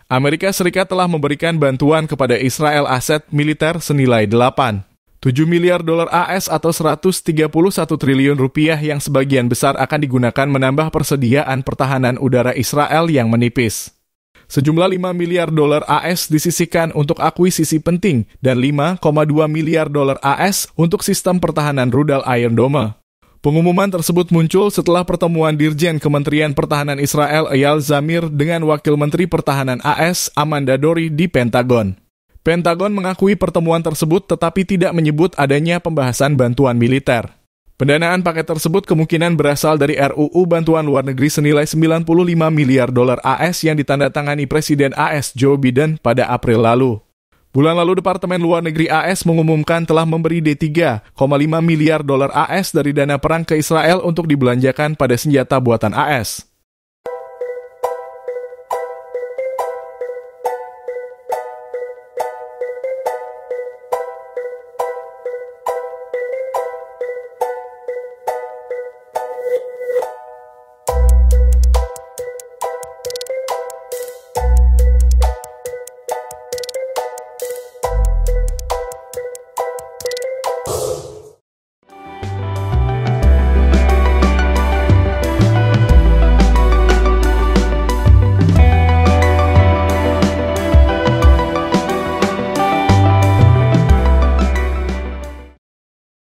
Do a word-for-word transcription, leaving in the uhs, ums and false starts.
Amerika Serikat telah memberikan bantuan kepada Israel aset militer senilai delapan koma tujuh miliar dolar A S atau seratus tiga puluh satu triliun rupiah yang sebagian besar akan digunakan menambah persediaan pertahanan udara Israel yang menipis. Sejumlah lima miliar dolar A S disisihkan untuk akuisisi penting dan lima koma dua miliar dolar A S untuk sistem pertahanan rudal Iron Dome. Pengumuman tersebut muncul setelah pertemuan Dirjen Kementerian Pertahanan Israel Eyal Zamir dengan Wakil Menteri Pertahanan A S Amanda Dory di Pentagon. Pentagon mengakui pertemuan tersebut tetapi tidak menyebut adanya pembahasan bantuan militer. Pendanaan paket tersebut kemungkinan berasal dari R U U Bantuan Luar Negeri senilai sembilan puluh lima miliar dolar A S yang ditandatangani Presiden A S Joe Biden pada April lalu. Bulan lalu Departemen Luar Negeri A S mengumumkan telah memberi D tiga koma lima miliar dolar A S dari dana perang ke Israel untuk dibelanjakan pada senjata buatan A S.